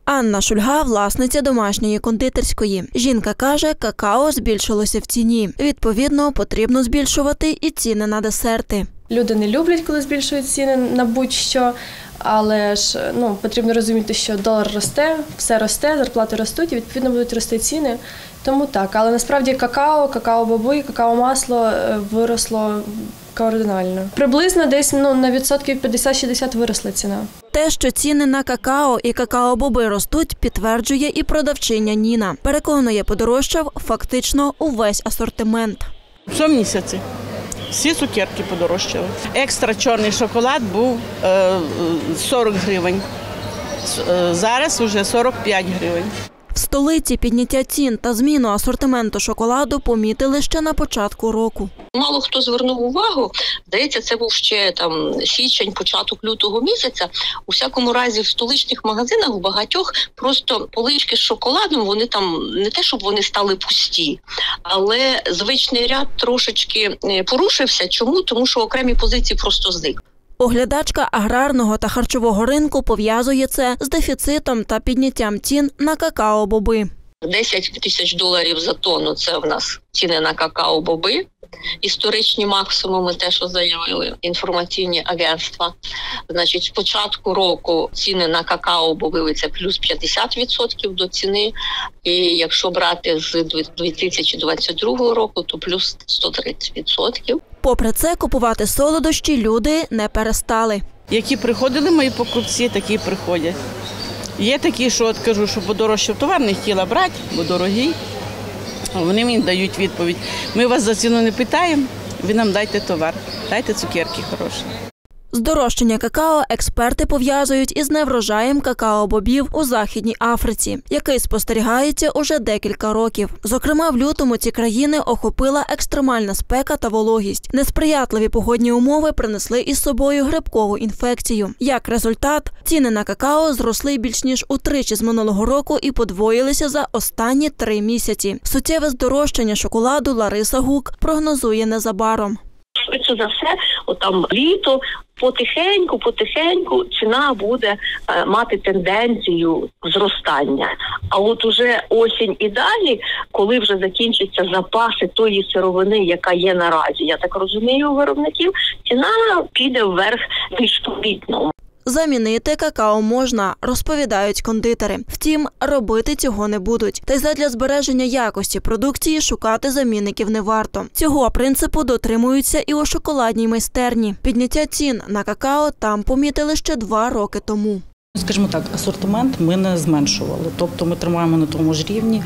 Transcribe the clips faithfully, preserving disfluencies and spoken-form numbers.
Анна Шульга – власниця домашньої кондитерської. Жінка каже, какао збільшилося в ціні. Відповідно, потрібно збільшувати і ціни на десерти. Люди не люблять, коли збільшують ціни на будь-що, але ж ну, потрібно розуміти, що долар росте, все росте, зарплати ростуть і відповідно будуть рости ціни. Тому так, але насправді какао, какао-боби, какао-масло виросло кардинально. Приблизно десь ну, на відсотків п'ятдесят-шістдесят виросла ціна. Те, що ціни на какао і какао-боби ростуть, підтверджує і продавчиня Ніна. Переконує, подорожчав фактично увесь асортимент. Що місяці? Всі цукерки подорожчали. Екстра чорний шоколад був сорок гривень, зараз вже сорок п'ять гривень. В столиці підняття цін та зміну асортименту шоколаду помітили ще на початку року. Мало хто звернув увагу, здається, це був ще там січень, початок лютого місяця. У всякому разі в столичних магазинах у багатьох просто полички з шоколадом, вони там не те, щоб вони стали пусті, але звичний ряд трошечки порушився. Чому? Тому що окремі позиції просто зникли. Оглядачка аграрного та харчового ринку пов'язує це з дефіцитом та підняттям цін на какао-боби. десять тисяч доларів за тонну – це в нас ціни на какао-боби. Історичні максимуми, те, що заявили інформаційні агентства. Значить, з початку року ціни на какао-боби – це плюс п'ятдесят відсотків до ціни. І якщо брати з дві тисячі двадцять другого року, то плюс сто тридцять відсотків. Попри це, купувати солодощі люди не перестали. Які приходили мої покупці, такі і приходять. Є такі, що от кажу, що подорожчав товар, не хотіла брати, бо дорогий. Вони мені дають відповідь: ми вас за ціну не питаємо, ви нам дайте товар, дайте цукерки хороші. Здорожчання какао експерти пов'язують із неврожаєм какао-бобів у Західній Африці, який спостерігається уже декілька років. Зокрема, в лютому ці країни охопила екстремальна спека та вологість. Несприятливі погодні умови принесли із собою грибкову інфекцію. Як результат, ціни на какао зросли більш ніж утричі з минулого року і подвоїлися за останні три місяці. Суттєве здорожчання шоколаду Лариса Гук прогнозує незабаром. Швидше за все, отам літо, потихеньку, потихеньку ціна буде е, мати тенденцію зростання. А от уже осінь і далі, коли вже закінчаться запаси тої сировини, яка є наразі, я так розумію, у виробників, ціна піде вверх більш помітно. Замінити какао можна, розповідають кондитери. Втім, робити цього не будуть. Та й задля збереження якості продукції шукати замінників не варто. Цього принципу дотримуються і у шоколадній майстерні. Підняття цін на какао там помітили ще два роки тому. Скажімо так, асортимент ми не зменшували, тобто ми тримаємо на тому ж рівні.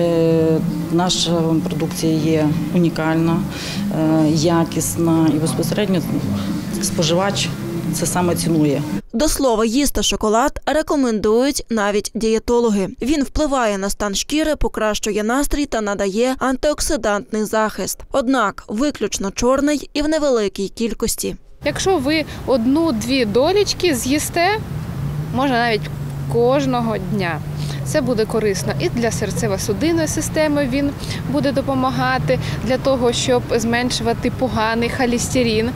Е, наша продукція є унікальна, е, якісна і безпосередньо споживач це саме цінує. До слова, їсти шоколад рекомендують навіть дієтологи. Він впливає на стан шкіри, покращує настрій та надає антиоксидантний захист. Однак виключно чорний і в невеликій кількості. Якщо ви одну-дві долічки з'їсте, можна навіть кожного дня. Це буде корисно і для серцево-судинної системи, він буде допомагати для того, щоб зменшувати поганий холестерин.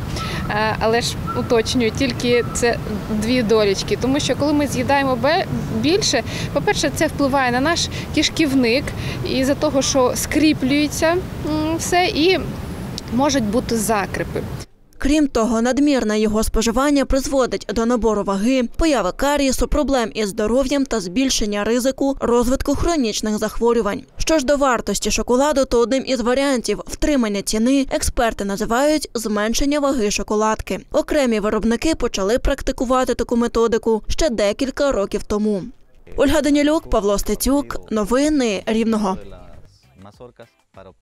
Але ж уточнюю, тільки це дві долічки, тому що коли ми з'їдаємо більше, по-перше, це впливає на наш кишківник, із-за того, що скріплюється все і можуть бути закрепи. Крім того, надмірне його споживання призводить до набору ваги, появи карієсу, проблем із здоров'ям та збільшення ризику розвитку хронічних захворювань. Що ж до вартості шоколаду, то одним із варіантів втримання ціни експерти називають зменшення ваги шоколадки. Окремі виробники почали практикувати таку методику ще декілька років тому. Ольга Данілюк, Павло Стецюк. Новини Рівного.